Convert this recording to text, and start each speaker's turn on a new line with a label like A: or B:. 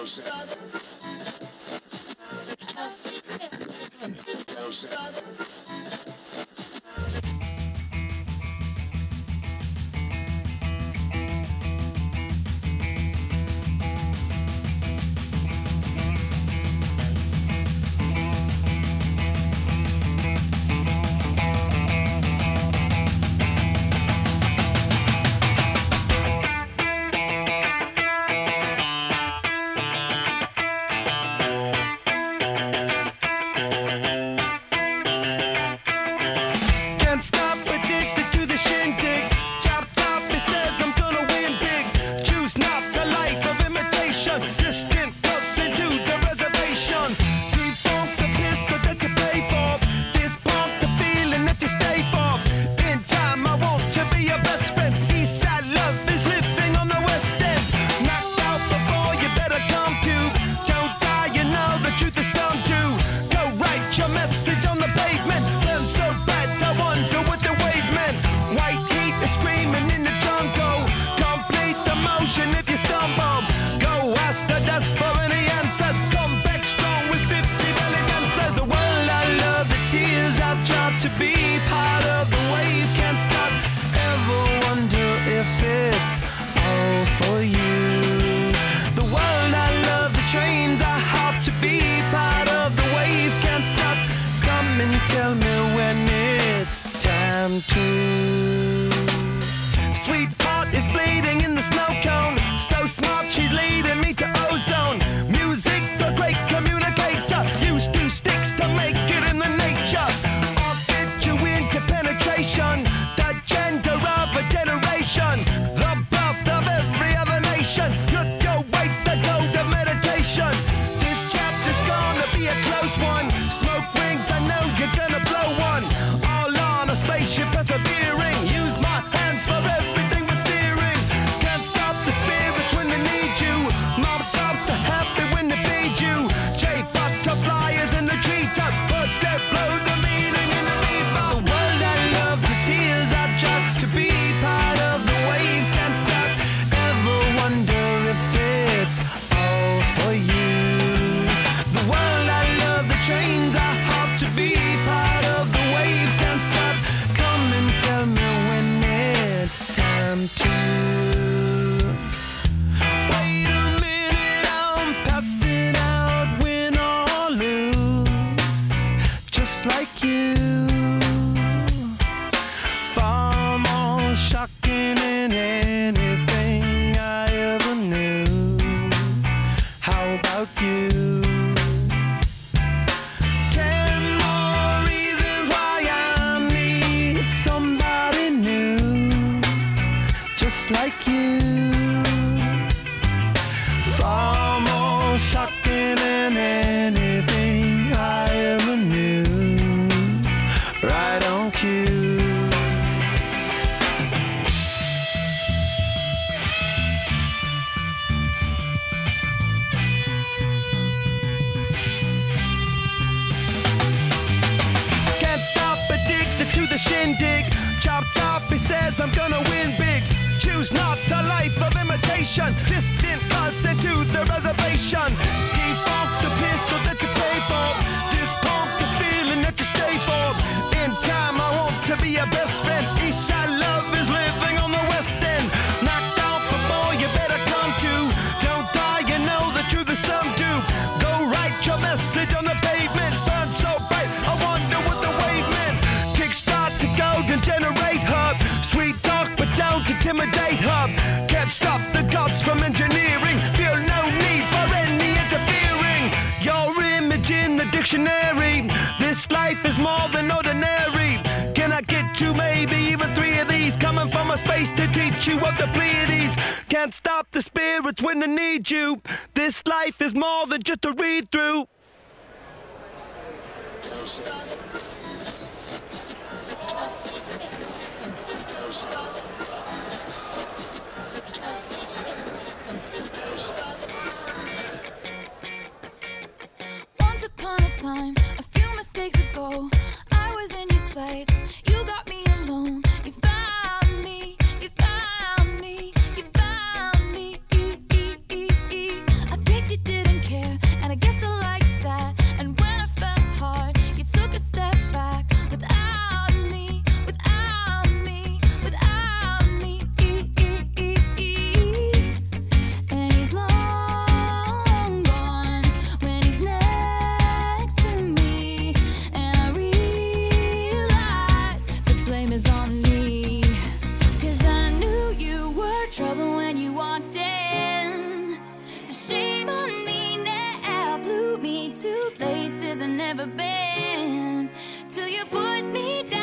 A: To be part of the wave, can't stop. Ever wonder if it's all for you? The world I love, the trains I hop. To be part of the wave, can't stop. Come and tell me when it's time to. Sweetheart is bleeding in the snow cone. So smart, she's leading me to ozone. Music, the great communicator. Used two sticks to make it in the nature. Penetration, the gender of a generation, the birth of every other nation. Look your way, the gold of meditation. This chapter's gonna be a close one. Smoke rings, I know you're gonna blow one. All on a spaceship persevering. Use my hands for everything but steering. Can't stop the spirits when they need you. Mob tops are happy when they feed you. J butterflies in the treetop. Birds that blow the meaning in the bebop. The world I love, the tears I drop. To be part of the wave, can't stop. Ever wonder if it's all for you? The world I love, the trains I hop. To be part of the wave, can't stop. Come and tell me when it's time to. Wait a minute, I'm passing out, win or lose, just like you. Far more shocking than anything I ever knew. How about you? 10 more reasons why I need somebody new, just like you. Far more shocking than anything I ever knew. Right on cue. Can't stop, addicted to the shindig. Chopped off, he says I'm gonna win big. Choose not a life of imitation. Distant us into the reservation. Defunct the pistol that you pay for. Dispunk the feeling that you stay for. In time I want to be your best friend. Eastside love is living on the west end. Knocked out before you better come to. Don't die, you know the truth is some do. Go write your message on the pavement. Burn so bright, I wonder what the wave meant. Kickstart the golden generate hub. Sweet talk but don't intimidate hub. Can't stop the gods from engineering. Feel no need for any interfering. Your image in the dictionary. This life is more than ordinary. Can I get you maybe even 3 of these? Coming from a space to teach you of the Pleiades. Can't stop the spirits when they need you. This life is more than just a read through.
B: Once upon a time, a few mistakes ago, I was in your sights. You got me alone. You found me. You found me. You found me. I guess you did. never been, till you put me down.